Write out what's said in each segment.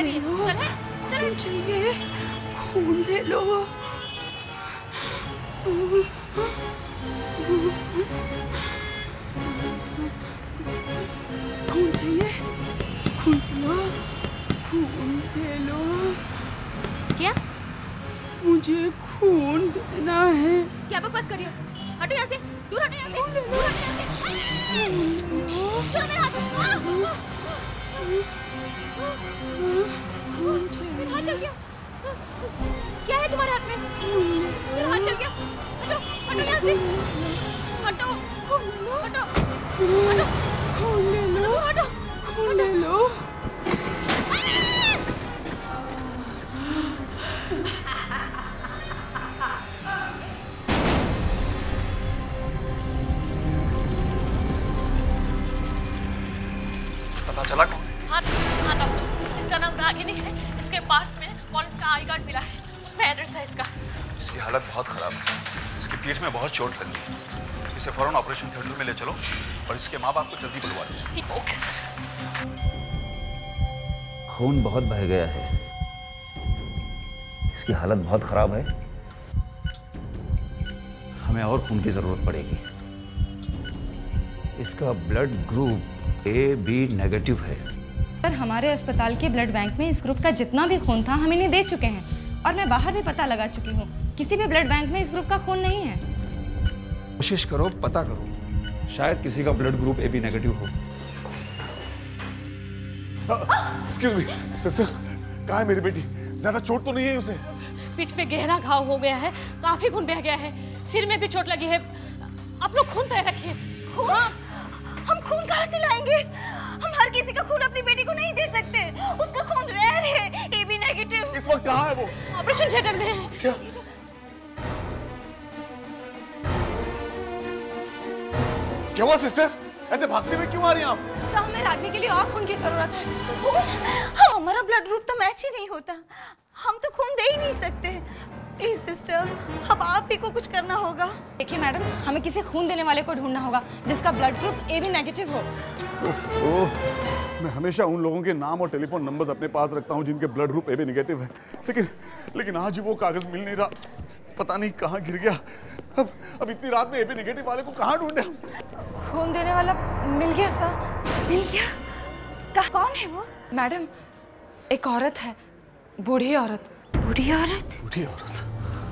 करिए। चल खून चाहिए, खून ले लो। खून चाहिए, खून लो, खून दे लो। क्या? मुझे खून देना है। क्या बकवास कर रही हो? हटो यहाँ से, दूर हटो यहाँ से, दूर हटो यहाँ से। छोड़ो मेरा हाथ। मेरा हाथ चल गया। क्या है तुम्हारे हाथ में? मेरा हाथ चल गया। हटो, हटो यहाँ से। हटो, हटो, हटो। खून ले लो, हटो, खून ले लो। पता चला कौन? हाँ डॉक्टर, इसका नाम रागिनी है। इसके पास में पुलिस का आई कार्ड मिला है, उसमें एड्रेस है इसका। इसकी हालत बहुत खराब है, इसकी पीठ में बहुत चोट लगी है। इसे फौरन ऑपरेशन थिएटर में ले चलो और इसके माँ बाप को जल्दी बुलवा लो। Okay sir. खून बहुत बह गया है, इसकी हालत बहुत खराब है, हमें और खून की जरूरत पड़ेगी। इसका ब्लड ग्रुप AB नेगेटिव है। सर हमारे अस्पताल के ब्लड बैंक में इस ग्रुप का जितना भी खून था हम इन्हें दे चुके हैं और मैं बाहर भी पता लगा चुकी हूँ, किसी भी ब्लड बैंक में इस ग्रुप का खून नहीं है। कोशिश करो, पता करो, शायद किसी का ब्लड ग्रुप AB नेगेटिव हो। एक्सक्यूज मी सिस्टर, कहाँ है मेरी बेटी? ज्यादा चोट तो नहीं है उसे? पीठ पे गहरा घाव हो गया है, काफी खून बह गया है, सिर में भी चोट लगी है। आप लोग खून तय रखिए। हम खून कहाँ से लाएंगे? हम हर किसी का खून अपनी बेटी को नहीं दे सकते, उसका खून रेयर है, AB नेगेटिव। इस वक्त कहाँ है वो? ऑपरेशन थिएटर में है। क्या? क्या हुआ सिस्टर? ऐसे भागते हुए क्यों आ रही हैं आप? तो हमें रागनी के लिए और खून की जरूरत है। हमारा ब्लड ग्रुप तो मैच ही नहीं होता, हम तो खून दे ही नहीं सकते। प्लीज सिस्टर, अब आप ही को कुछ करना होगा। देखिए मैडम, हमें किसी खून देने वाले को ढूंढना होगा जिसका ब्लड ग्रुप AB नेगेटिव हो। मैं हमेशा उन लोगों के नाम और टेलीफोन नंबर्स अपने पास रखता हूं जिनके ब्लड ग्रुप AB नेगेटिव है, लेकिन आज वो कागज मिल नहीं रहा, पता नहीं कहाँ गिर गया। अब इतनी रात में AB नेगेटिव वाले को कहाँ ढूंढे हम? खून देने वाला मिल गया सर। मिल गया? कौन है वो? मैडम, एक औरत है, बूढ़ी औरत। बूढ़ी औरत? बूढ़ी औरत?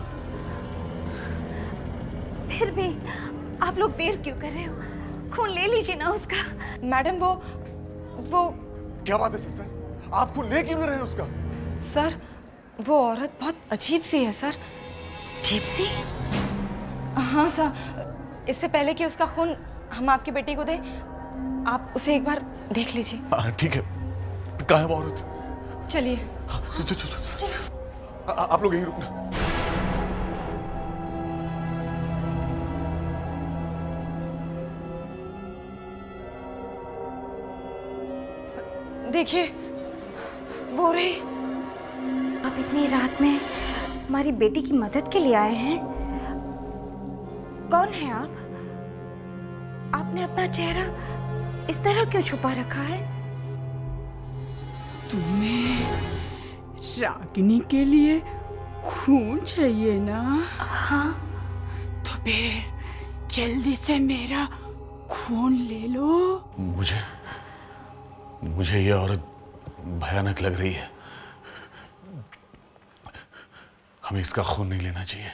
फिर भी आप लोग देर क्यों कर रहे हो? खून ले लीजिए ना उसका। मैडम वो क्या बात है सिस्टर, आप खून ले क्यों नहीं रहे हैं उसका? सर वो औरत बहुत अजीब सी है सर। अजीब सी? हाँ सर, इससे पहले कि उसका खून हम आपकी बेटी को दें, आप उसे एक बार देख लीजिए। ठीक है, कहाँ है वो औरत? चलिए। आप लोग यहीं रुकना। देखिए वो रही। आप इतनी रात में हमारी बेटी की मदद के लिए आए हैं? कौन है आप? आपने अपना चेहरा इस तरह क्यों छुपा रखा है? तुम्हें रागिनी के लिए खून चाहिए ना? हाँ। तो फिर जल्दी से मेरा खून ले लो। मुझे ये औरत भयानक लग रही है, हमें इसका खून नहीं लेना चाहिए,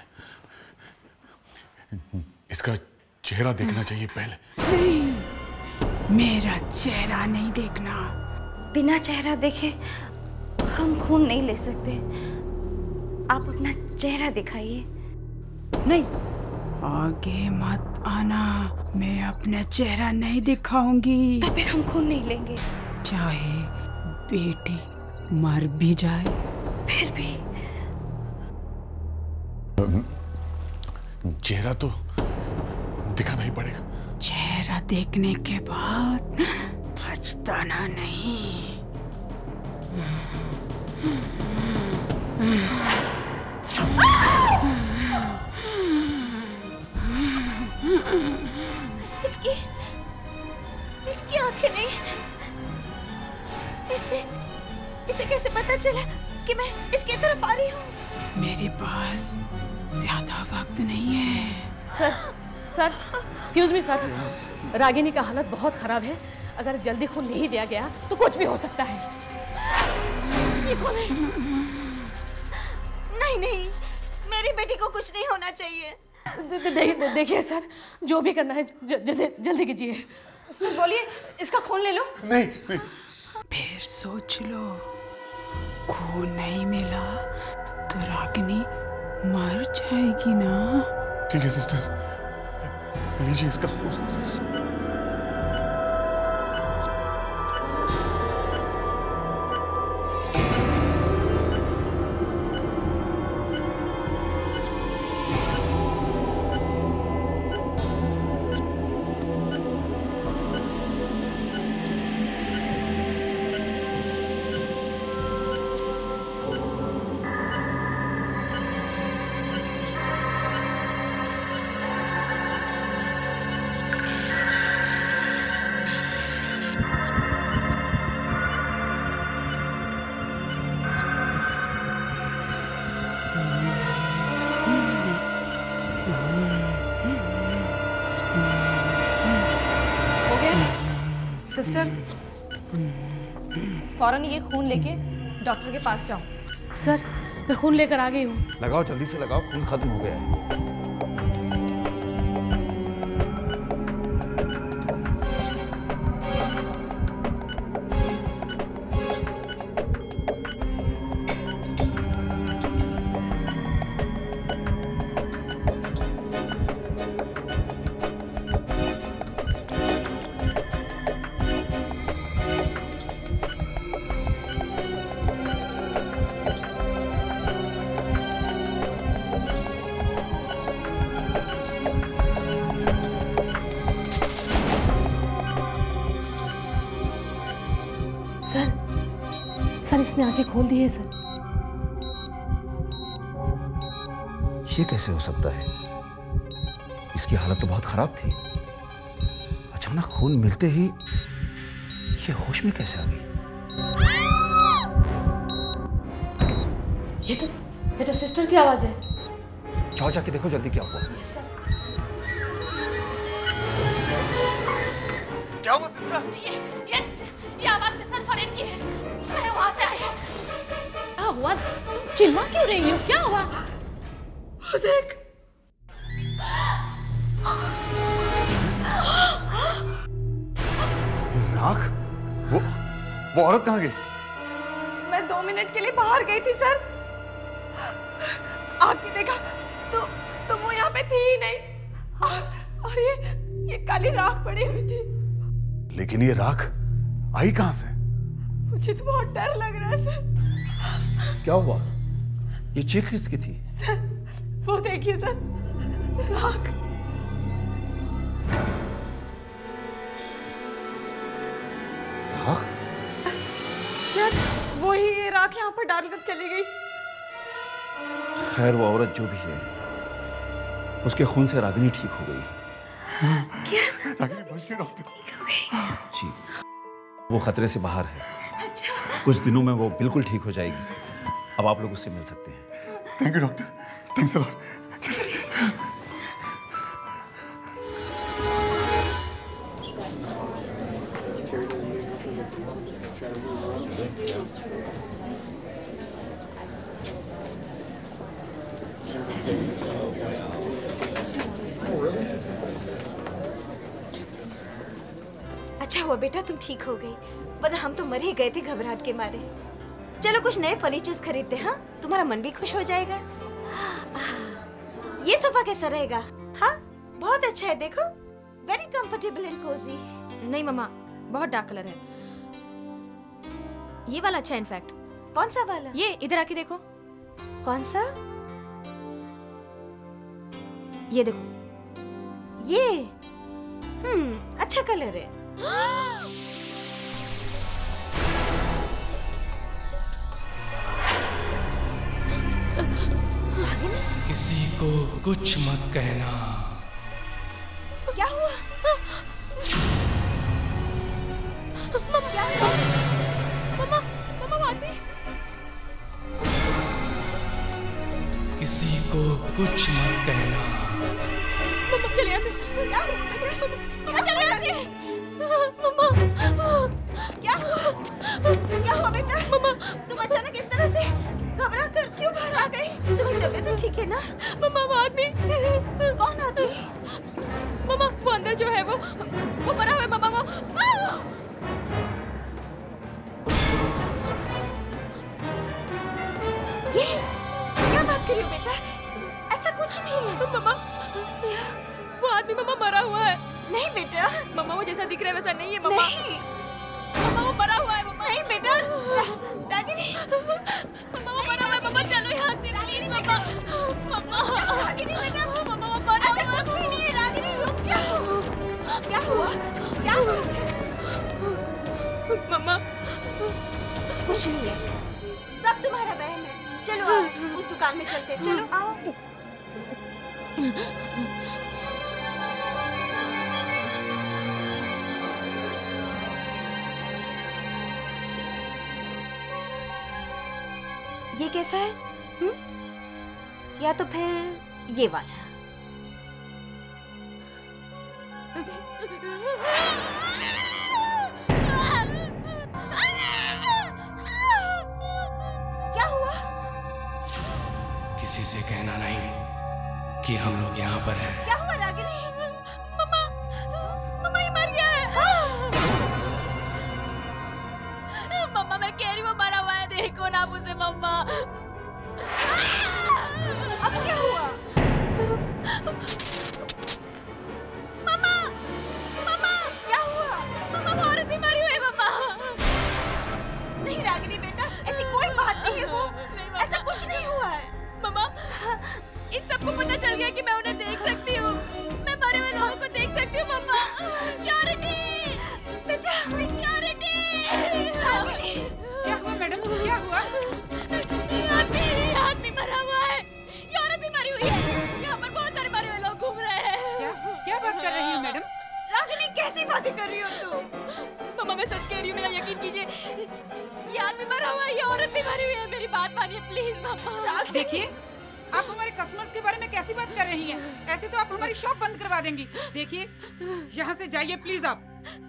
इसका चेहरा देखना चाहिए पहले। नहीं, मेरा चेहरा नहीं देखना। बिना चेहरा देखे हम खून नहीं ले सकते, आप अपना चेहरा दिखाइए। नहीं, आगे मत आना, मैं अपना चेहरा नहीं दिखाऊंगी। तो फिर हम खून नहीं लेंगे। चाहे बेटी मर भी जाए। फिर भी चेहरा तो दिखाना ही पड़ेगा। चेहरा देखने के बाद पछताना नहीं। इसकी आंखें नहीं, इसे तुम्हें कैसे पता चला कि मैं इसकी तरफ आ रही हूँ? मेरे पास ज्यादा वक्त नहीं है। Sir excuse me sir, Ragini का हालत बहुत खराब है। अगर जल्दी खून नहीं दिया गया तो कुछ भी हो सकता है। ये कौन है? नहीं, मेरी बेटी को कुछ नहीं होना चाहिए। देखिए सर, जो भी करना है जल्दी कीजिए। सर बोलिए, इसका खून ले लो। नहीं। फिर सोच लो, खून नहीं मिला तो रागिनी मर जाएगी ना। ठीक है सिस्टर, लीजिए इसका खून। सिस्टर, फौरन ये खून लेके डॉक्टर के पास जाओ। सर मैं खून लेकर आ गई हूँ। लगाओ, जल्दी से लगाओ, खून खत्म हो गया है। सर इसने आंखें खोल दी है सर। ये कैसे हो सकता है? इसकी हालत तो बहुत खराब थी। अचानक खून मिलते ही ये होश में कैसे आ गई? ये तो सिस्टर की आवाज है। जाओ जाके देखो जल्दी क्या हुआ। Yes sir. क्या हुआ सिस्टर? ये आवाज सिस्टर फरीद की है। मैं वहां से आई। क्या हुआ? तुम चिल्ला क्यों रही हो? क्या हुआ? वो देख। राख? वो औरत कहाँ गई? मैं 2 मिनट के लिए बाहर गई थी सर। आके देखा तो वो यहाँ पे थी ही नहीं। और ये काली राख पड़ी हुई थी। लेकिन ये राख आई कहाँ से? मुझे तो बहुत डर लग रहा है सर। क्या हुआ? ये चीख किसकी थी? सर वो देखिए सर, राख। राख? शायद वही ये राख यहाँ पर डालकर चली गई। खैर वो औरत जो भी है, उसके खून से रागिनी ठीक हो गई। रागिनी बच गई डॉक्टर। जी, वो खतरे से बाहर है। अच्छा। कुछ दिनों में वो बिल्कुल ठीक हो जाएगी। अब आप लोग उससे मिल सकते हैं। Thank you doctor, thanks a lot. अच्छा हुआ बेटा तुम ठीक हो गई, वरना हम तो मर ही गए थे घबराहट के मारे। चलो कुछ नए फर्नीचर्स खरीदते हैं, हाँ? तुम्हारा मन भी खुश हो जाएगा। ये सोफा कैसा रहेगा? हाँ बहुत अच्छा है, देखो वेरी कंफर्टेबल एंड कोजी। नहीं मम्मा, बहुत डार्क कलर है। ये वाला अच्छा है इनफैक्ट। कौन सा वाला? ये इधर आके देखो। कौन सा? ये देखो। ये अच्छा कलर है। किसी को कुछ मत कहना। क्या हुआ? मम्मा, मम्मा, मम्मा, किसी को कुछ मत कहना। मम्मा चलिए यहाँ से। मम्मा चलिए यहाँ से। मम्मा क्या हुआ? क्या हुआ बेटा? मम्मा तुम अचानक इस तरह से घबरा कर क्यों बाहर आ गई? तुम्हारी तबीयत तो ठीक है ना? मम्मा वो आदमी। कौन आदमी? मम्मा वो अंदर जो है वो मरा हुआ है मम्मा। वो ये क्या बात कर रही हो बेटा? ऐसा कुछ नहीं है। मम्मा वो आदमी मम्मा मरा हुआ है। नहीं बेटा। मम्मा वो जैसा दिख रहा है वैसा नहीं है मम्मा। नहीं मम्मा वो मरा हुआ है मम्मा। नहीं बेटा। रागिनी मम्मा वो मरा हुआ है मम्मा। चलो यहाँ से रागिनी। मम्मा मम्मा रागिनी बेटा। मम्मा वो मरा हुआ है। ऐसा कुछ भी नहीं है रागिनी, रुक जाओ। क्या हुआ? क्या बात है? मम्मा कुछ नहीं है, सब तुम्हारा वहम है। चलो आओ उस दुकान में चलते हैं। चलो आओ। ये कैसा है? या तो फिर ये वाला? क्या हुआ? किसी से कहना नहीं कि हम लोग यहाँ पर हैं। क्या हुआ रागिनी? मम्मा मम्मा ये मर गया है। मम्मा मैं कह रही हूँ मरा हुआ है, देखो ना मुझे मम्मा। अब क्या हुआ? मम्मा मम्मा क्या हुआ? मम्मा वो औरत भी मरी हुई है मम्मा। नहीं रागिनी बेटा, ऐसी कोई बात नहीं है। वो ऐसा कुछ नहीं हुआ है। मम्मा इन सबको पता चल गया कि मैं उन्हें देख सकती हूँ, मैं मरे हुए लोगों को देख सकती हूँ मम्मा। सिक्योरिटी बेटा, सिक्योरिटी। रागिनी क्या हुआ मैडम? क्या हुआ? ये आदमी मरा हुआ है, ये औरत भी मरी हुई है। यहाँ पर बहुत सारे मरे हुए लोग घूम रहे हैं। क्या बात कर रही हो मैडम? रागिनी कैसी बातें कर रही हो तुम? मम्मा मैं सच कह रही हूँ, मेरा यकीन कीजिए। ये आदमी मरा हुआ है, ये औरत भी मरी हुई है। मेरी बात मानिए प्लीज मम्मा। देखिए आप हमारे कस्टमर्स के बारे में कैसी बात कर रही हैं? ऐसे तो आप हमारी शॉप बंद करवा देंगी। देखिए यहाँ से जाइए प्लीज आप।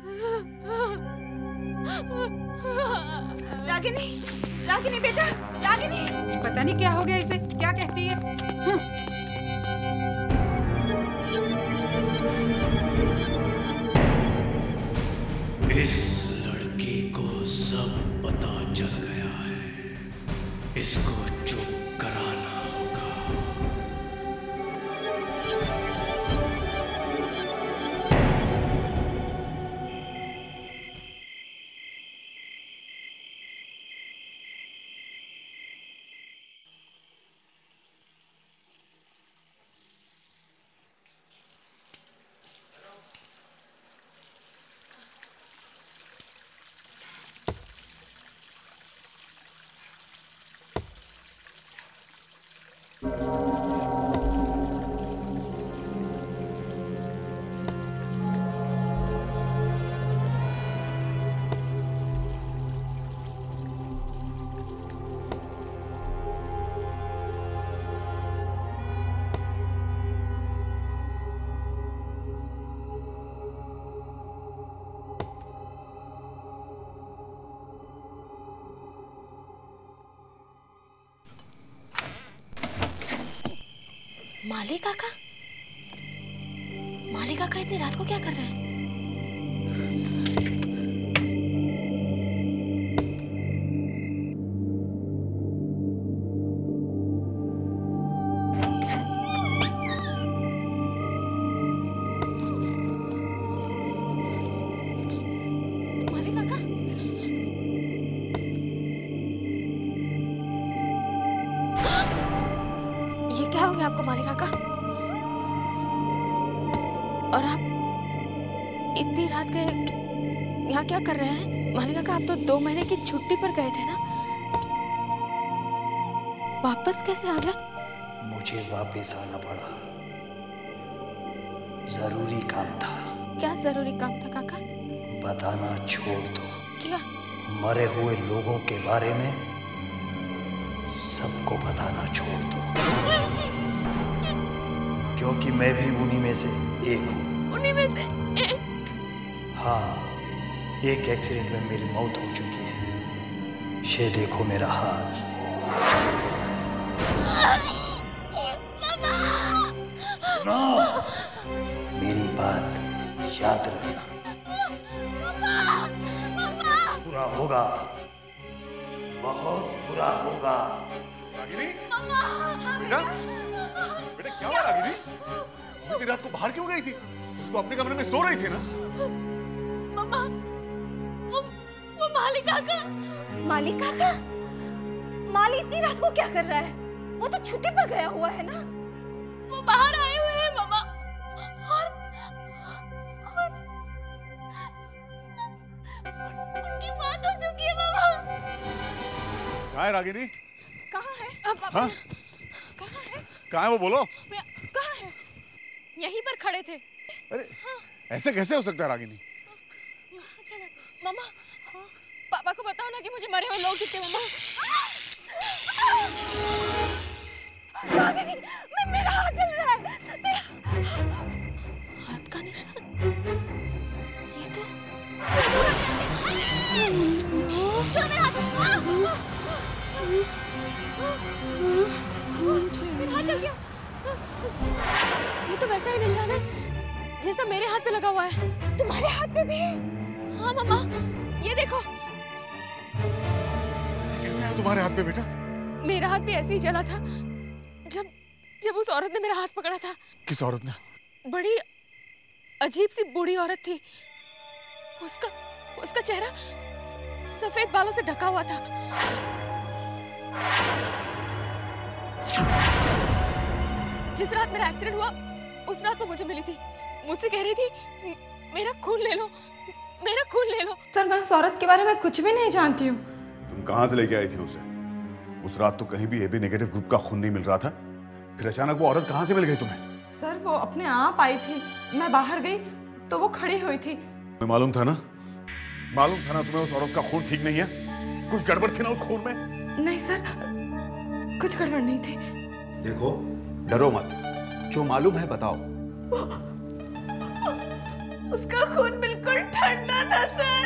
रागिनी रागिनी बेटा, रागिनी। पता नहीं क्या हो गया इसे, क्या कहती है? इस लड़की को सब पता चल गया है, इसको चुप कराना होगा। माली काका? माली काका इतनी रात को क्या कर रहे हैं? माली काका? ये क्या हो गया आपको माली काका? और आप इतनी रात के यहाँ क्या कर रहे हैं? माली काका आप तो 2 महीने की छुट्टी पर गए थे ना, वापस कैसे आ गए? मुझे वापस आना पड़ा, जरूरी काम था। क्या जरूरी काम था काका? बताना छोड़ दो। क्या? मरे हुए लोगों के बारे में सबको बताना छोड़ दो। क्योंकि मैं भी उन्हीं में से एक हूँ। उन्हीं में से एक? हाँ, एक एक्सीडेंट में मेरी मौत हो चुकी है। ये देखो मेरा हाल। सुनो, मेरी बात याद रखना। बुरा होगा, बहुत बुरा होगा। रागिनी? बेटा, बेटा क्या हुआ रागिनी? इतनी रात को बाहर क्यों गई थी? तो अपने कमरे में सो रही थी ना? मम्मा, वो मालिका का। मालिका का? माली इतनी रात को क्या कर रहा है? वो तो छुट्टी पर गया हुआ है ना? वो बाहर आए हुए हैं मम्मा, और उनकी बात हो चुकी है मम्मा। कहाँ है रागिनी? कहाँ है? हाँ? कहाँ है? कहाँ है वो बोलो? कहाँ है? यहीं पर खड़े थे। अरे ऐसे कैसे हो सकता है रागिनी? मम्मा, पापा को बताओ ना कि मुझे मरे हुए लोग दिखते। मम्मा, रागिनी, मेरा हाथ जल रहा है। हाथ का निशान? ये तो मेरा हाथ चल गया। ये तो वैसा ही निशान है जैसा मेरे हाथ पे लगा हुआ है। तुम्हारे हाथ पे भी? हाँ मम्मा, ये देखो। कैसे है तुम्हारे हाथ पे बेटा? मेरा हाथ भी ऐसे ही जला था जब उस औरत ने मेरा हाथ पकड़ा था। किस औरत ने? बड़ी अजीब सी बूढ़ी औरत थी। उसका चेहरा सफेद बालों से ढका हुआ था। जिस रात मेरा एक्सीडेंट हुआ उस रात वो मुझे मिली थी। मुझसे कह रही थी मेरा खून ले लो, मेरा खून ले लो। सर, मैं उस औरत के बारे में कुछ भी नहीं जानती हूँ। तुम कहाँ से लेके आई थी उसे? उस रात तो कहीं भी AB नेगेटिव ग्रुप का खून नहीं मिल रहा था, फिर अचानक वो औरत कहाँ से मिल गई तुम्हें? सर, वो अपने आप आई थी। मैं बाहर गई तो वो खड़ी हुई थी। तुम्हें मालूम था ना तुम्हें उस औरत का खून ठीक नहीं है? कुछ गड़बड़ थी ना उस खून में? नहीं सर, कुछ गड़बड़ नहीं थी। देखो, डरो मत, जो मालूम है बताओ। उसका खून बिल्कुल ठंडा था सर।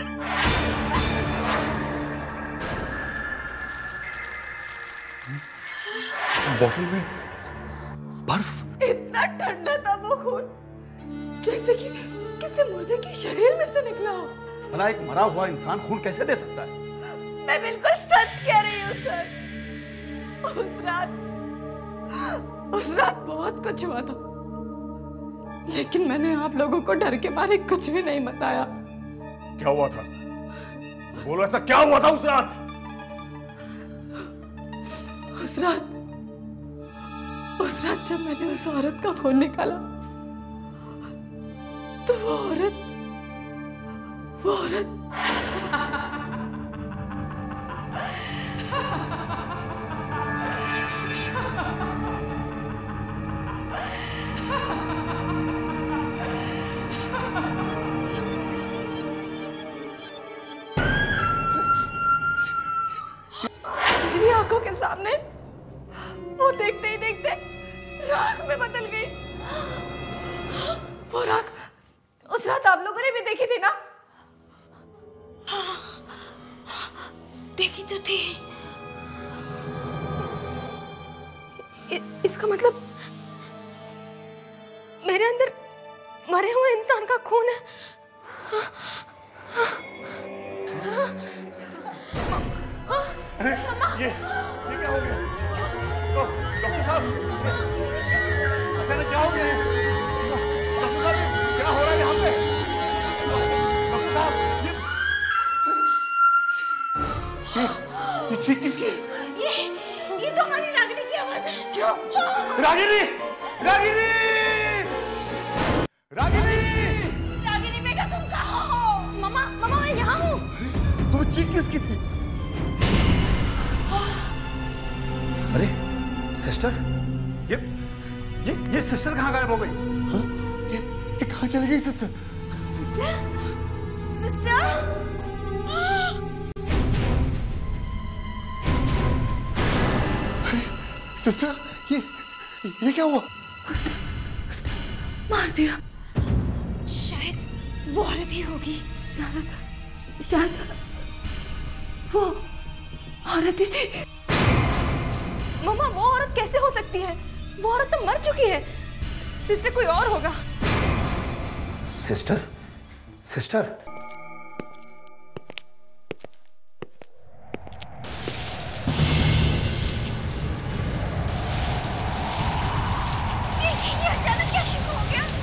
बोतल में बर्फ? इतना ठंडा था वो खून, जैसे कि किसी मुर्दे के शरीर में से निकला हो। भला एक मरा हुआ इंसान खून कैसे दे सकता है? मैं बिल्कुल सच कह रही हूँ सर। उस रात बहुत कुछ हुआ था, लेकिन मैंने आप लोगों को डर के मारे कुछ भी नहीं बताया। क्या हुआ था? बोलो, ऐसा क्या हुआ था उस रात? उस रात जब मैंने उस औरत का खून निकाला तो वो औरत मेरी आंखों के सामने वो देखते ही देखते राख में बदल गई। वो राख उस रात आप लोगों ने भी देखी थी ना? देखी तो थी। इसका मतलब मेरे अंदर मरे हुए इंसान का खून है। ये क्या हो गया? डॉक्टर साहब, अचानक क्या हो गया? डॉक्टर साहब, क्या हो रहा है यहाँ पे? डॉक्टर साहब, ये चीख किसकी? ये तो हमारी रागिनी की आवाज है। क्या? रागिनी! रागिनी! रागिनी! रागिनी बेटा, तुम कहाँ हो? मम्मा, मैं यहाँ हूँ। तो चीख किसकी थी? अरे सिस्टर, ये सिस्टर कहाँ गायब हो गई? हाँ? ये कहाँ चली गई सिस्टर? सिस्टर? अरे सिस्टर, ये क्या हुआ? मार दिया। शायद वो औरत ही होगी। शायद वो औरत ही थी। मम्मा वो औरत कैसे हो सकती है? वो औरत तो मर चुकी है। सिस्टर कोई और होगा। सिस्टर? सिस्टर? ये अचानक क्या शुरू हो गया?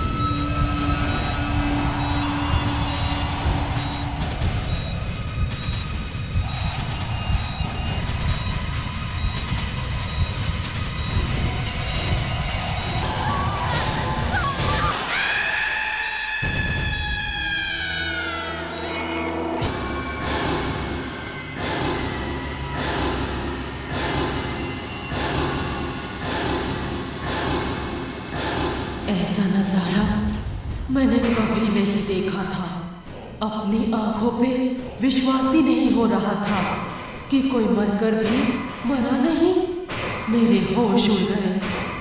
ऐसा नजारा मैंने कभी नहीं देखा था। अपनी आंखों पे विश्वास ही नहीं हो रहा था कि कोई मरकर भी मरा नहीं। मेरे होश उड़ गए।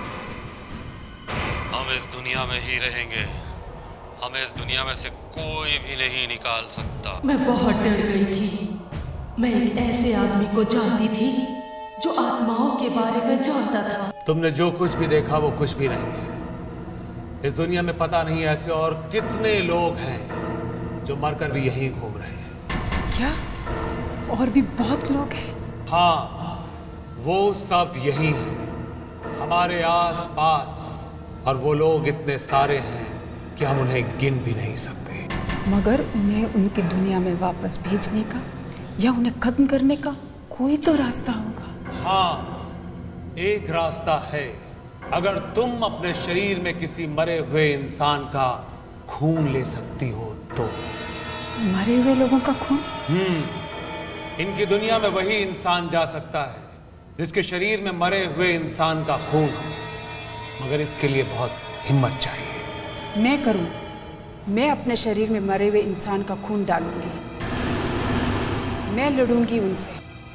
हम इस दुनिया में ही रहेंगे। हमें इस दुनिया में से कोई भी नहीं निकाल सकता। मैं बहुत डर गई थी। मैं एक ऐसे आदमी को जानती थी जो आत्माओं के बारे में जानता था। तुमने जो कुछ भी देखा वो कुछ भी नहीं है। इस दुनिया में पता नहीं ऐसे और कितने लोग हैं जो मरकर भी यहीं घूम रहे हैं। क्या? और भी बहुत लोग हैं? हाँ, वो सब यही हैं, हमारे आस पास। और वो लोग इतने सारे हैं कि हम उन्हें गिन भी नहीं सकते। मगर उन्हें उनकी दुनिया में वापस भेजने का या उन्हें खत्म करने का कोई तो रास्ता होगा। हाँ, एक रास्ता है। अगर तुम अपने शरीर में किसी मरे हुए इंसान का खून ले सकती हो तो। मरे हुए लोगों का खून? इनकी दुनिया में वही इंसान जा सकता है जिसके शरीर में मरे हुए इंसान का खून हो, मगर इसके लिए बहुत हिम्मत चाहिए। मैं करूं। मैं अपने शरीर में मरे हुए इंसान का खून डालूंगी। मैं लड़ूंगी उनसे।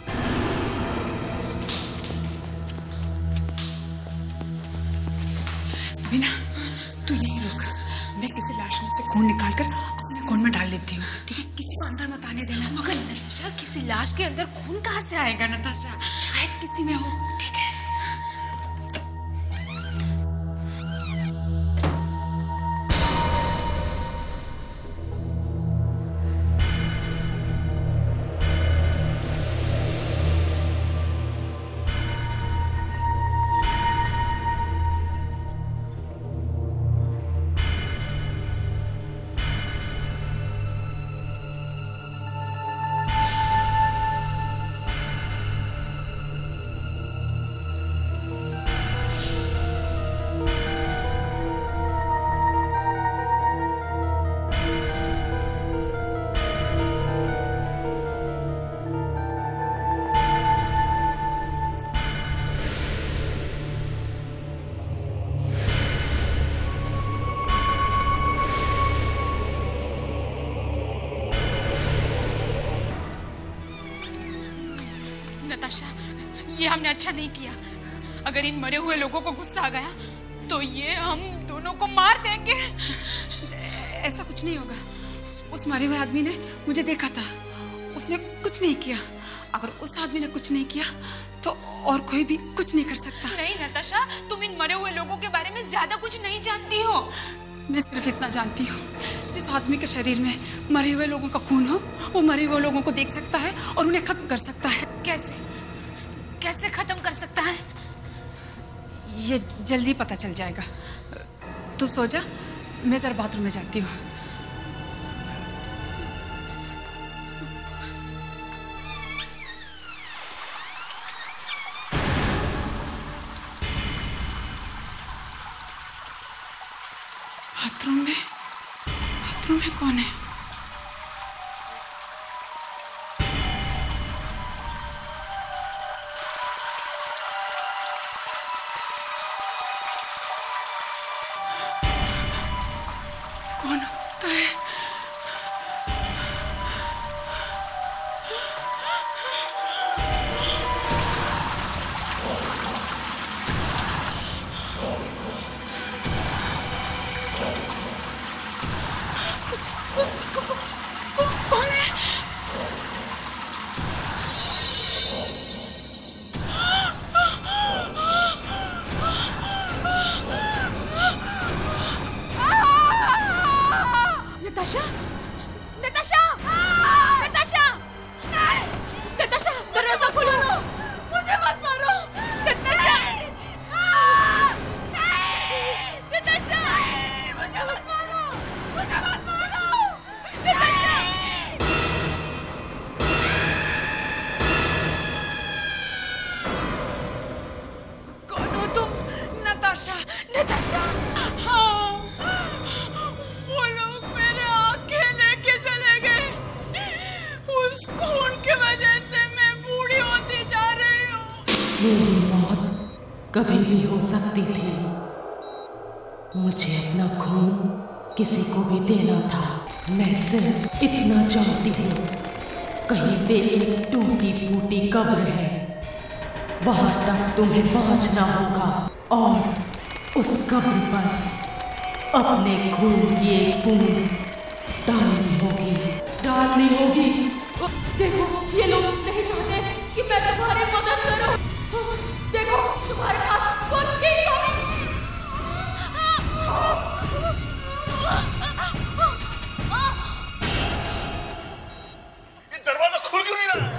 बिना, तू यहीं रुक। मैं किसी लाश में से खून निकालकर अपने खून में डाल लेती हूँ, ठीक है? किसी को अंदर मत आने देना। मगर नताशा, किसी लाश के अंदर खून कहाँ से आएगा नताशा? शायद किसी में हो, ठीक है? नताशा, ये हमने अच्छा नहीं किया। अगर इन मरे हुए लोगों को गुस्सा आ गया तो ये हम दोनों को मार देंगे। ऐसा कुछ नहीं होगा। उस मरे हुए आदमी ने मुझे देखा था, उसने कुछ नहीं किया। अगर उस आदमी ने कुछ नहीं किया तो और कोई भी कुछ नहीं कर सकता। नहीं नताशा, तुम इन मरे हुए लोगों के बारे में ज्यादा कुछ नहीं जानती हो। मैं सिर्फ इतना जानती हूँ, जिस आदमी के शरीर में मरे हुए लोगों का खून हो, वो मरे हुए लोगों को देख सकता है और उन्हें खत्म कर सकता है। कैसे? कैसे खत्म कर सकता है? ये जल्दी पता चल जाएगा। तू सो जा, मैं जरा बाथरूम में जाती हूँ। बाथरूम में कौन है? कौन हो सकता है? नताशा, नताशा। हाँ, वो लोग मेरे आंखें लेके चले गए। उस खून की वजह से मैं बूढ़ी होती जा रही हूँ। मेरी मौत कभी भी हो सकती थी। मुझे अपना खून किसी को भी देना था। मैं सिर्फ इतना जानती हूँ, कहीं पे एक टूटी फूटी कब्र है, वहां तक तुम्हें पहुंचना होगा और उस कब्र पर अपने खून की एक बूंद डालनी होगी। देखो, ये लोग नहीं चाहते कि मैं तुम्हारी मदद करूं। देखो, तुम्हारे पास खुद की दरवाजा खुल क्यों नहीं रहा?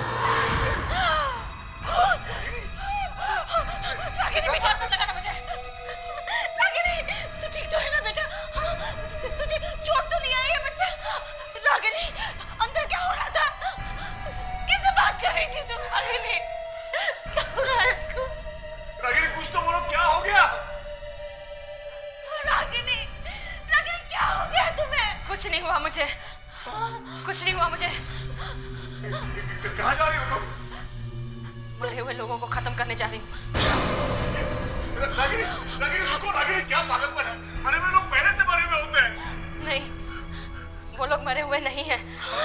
रागिनी, बेटा मत लगाना मुझे। रागिनी, तू ठीक तो है ना बेटा? तुझे चोट तो नहीं आई है बच्चा? रागिनी, अंदर क्या हो रहा था? किससे बात कर रही थी तुम? रागिनी, क्या हो रहा है इसको? रागिनी, कुछ तो बोलो, क्या हो गया? रागिनी, रागिनी, क्या हो गया तुम्हें? कुछ नहीं हुआ मुझे। कहाँ जा रही हो तुम? मरे हुए लोगों को खत्म करने जा रही हूँ। रागिनी, रुको। रागिनी, क्या पागलपन है? मरे हुए लोग पहले से मरे हुए होते हैं। नहीं, वो लोग मरे हुए नहीं हैं।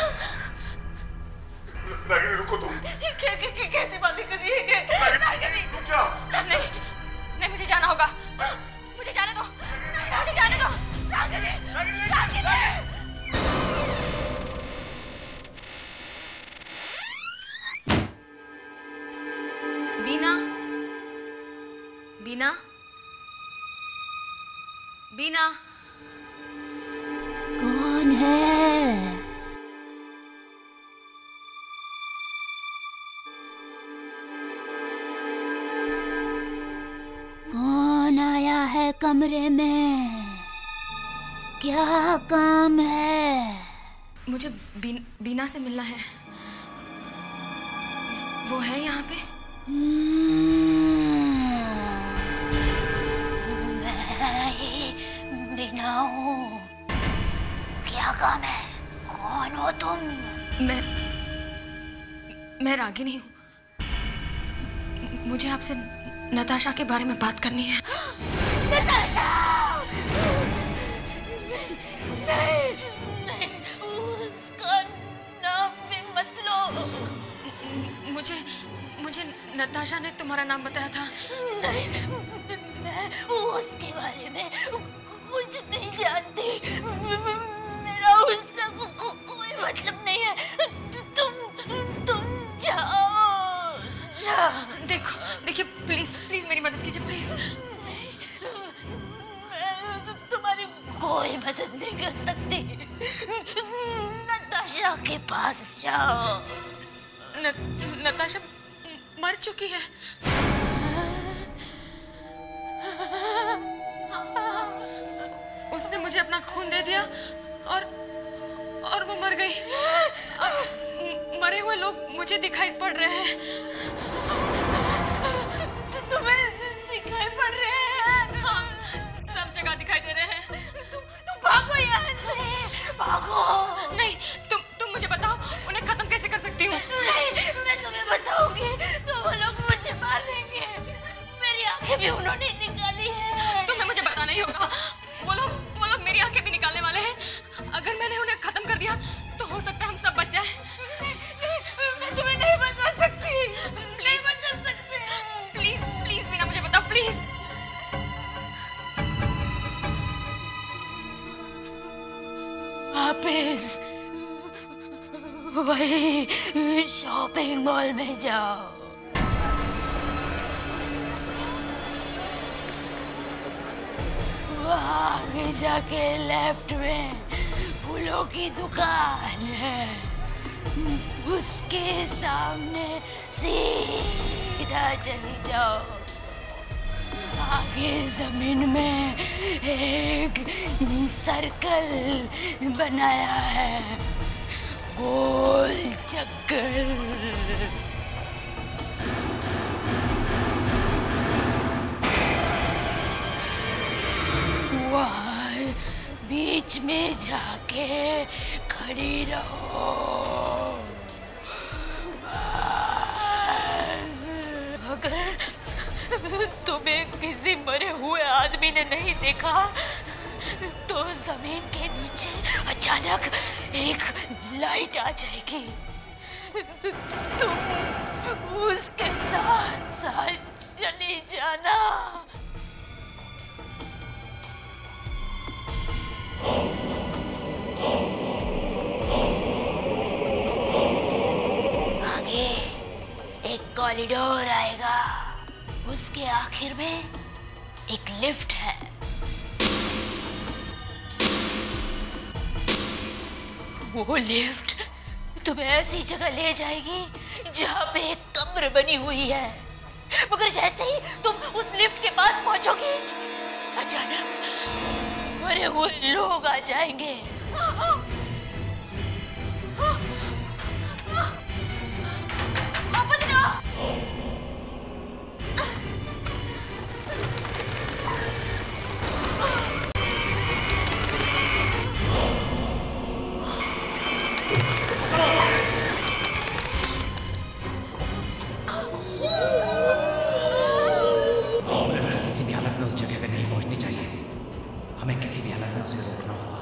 रागिनी, रुको तुम। कैसी बातें कर रही है? रागिनी, रुक जा। नहीं, मुझे जाना होगा। मुझे जाने दो। मुझे जाने दो। रागिनी, बीना, कौन है? कौन आया है कमरे में? क्या काम है? मुझे बीना से मिलना है। वो है यहाँ पे? बीना हूँ। क्या काम है? कौन हो तुम? मैं रागिनी हूँ। मुझे आपसे नताशा के बारे में बात करनी है। नताशा! नहीं, उसका नाम भी मत लो। मुझे नताशा ने तुम्हारा नाम बताया था। नहीं, मैं उसके बारे में कुछ नहीं जानती। मेरा उससे कोई मतलब नहीं है। तुम जाओ। देखिए, प्लीज मेरी मदद कीजिए, प्लीज। मैं तुम्हारी कोई मदद नहीं कर सकती। नताशा के पास जाओ। नताशा मर चुकी है। उसने मुझे अपना खून दे दिया और वो मर गई। अब मरे हुए लोग मुझे दिखाई पड़ रहे हैं। तुम्हें दिखाई पड़ रहे हैं? हाँ, सब जगह दिखाई दे रहे हैं। तुम भागो यहाँ से, भागो। नहीं, तुम मुझे बताओ, उन्हें खत्म कैसे कर सकती हूँ? नहीं, मैं तुम्हें बताऊंगी तो वो लोग मुझे मार देंगे। मेरी आंखें भी उन्होंने निकाली है। तुम्हें मुझे बताना ही होगा। वो लोग मेरी आंखें भी निकालने वाले हैं। अगर मैंने उन्हें खत्म कर दिया तो हो सकता है हम सब बच जाएं। मैं तुम्हें नहीं बता सकती। नहीं बता सकते। प्लीज बीना, मुझे बताओ, प्लीज। वापस वही शॉपिंग मॉल में जाओ। आगे जाके लेफ्ट में फूलों की दुकान है, उसके सामने सीधा चली जाओ। आगे जमीन में एक सर्कल बनाया है, गोल चक्कर। बीच में जाके खड़ी रहो। बस। अगर तुम्हें किसी मरे हुए आदमी ने नहीं देखा तो जमीन के नीचे अचानक एक लाइट आ जाएगी। तुम उसके साथ साथ चली जाना। आगे एक कॉरिडोर आएगा, उसके आखिर में एक लिफ्ट है। वो लिफ्ट तुम्हें ऐसी जगह ले जाएगी जहां पे एक कब्र बनी हुई है, मगर जैसे ही तुम उस लिफ्ट के पास पहुंचोगी अचानक मरे हुए लोग आ जाएंगे। किसी भी हालत में उस जगह पे नहीं पहुंचनी चाहिए। हमें किसी भी हालत में उसे रोकना होगा।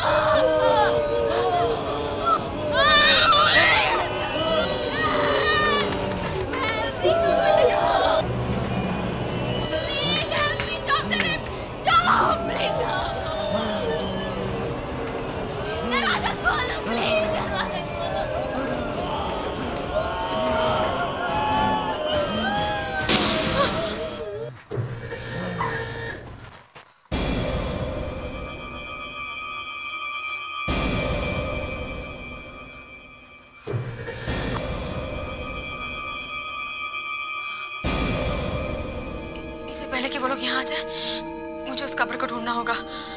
इससे पहले कि वो लोग यहाँ आ जाए, मुझे उस कब्र को ढूंढना होगा।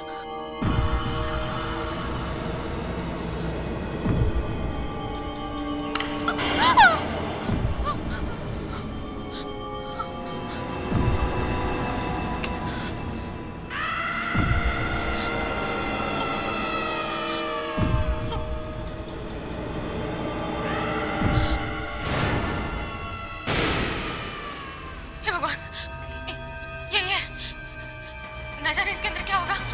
न जाने इसके अंदर क्या होगा।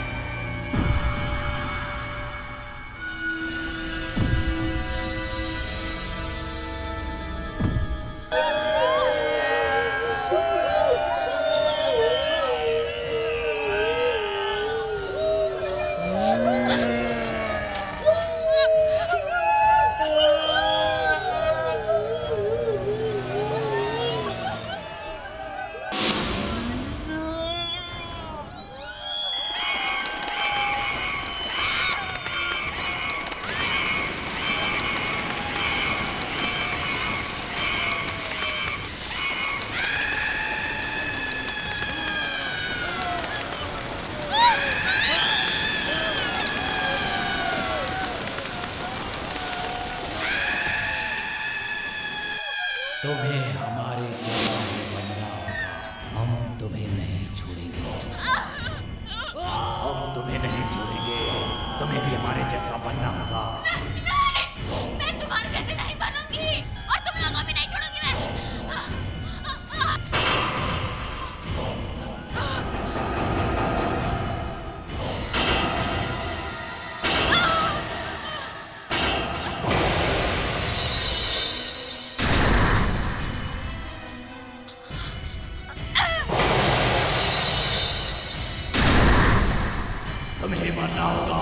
तुम्हें हमारे जैसा बनना होगा। हम तुम्हें नहीं छोड़ेंगे। हम तुम्हें नहीं छोड़ेंगे। तुम्हें भी हमारे जैसा बनना होगा। नहीं, मैं तुम्हारे जैसे नहीं बनूंगी और तुम लोगों भी नहीं छोड़ूंगी मैं। तुम्हें मरना होगा।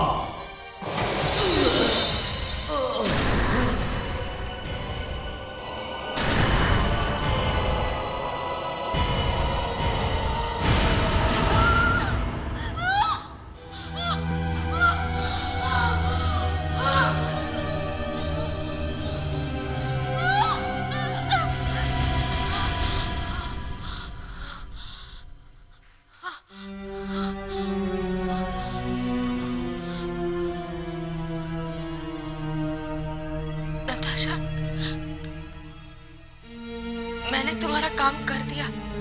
मैंने तुम्हारा काम कर दिया।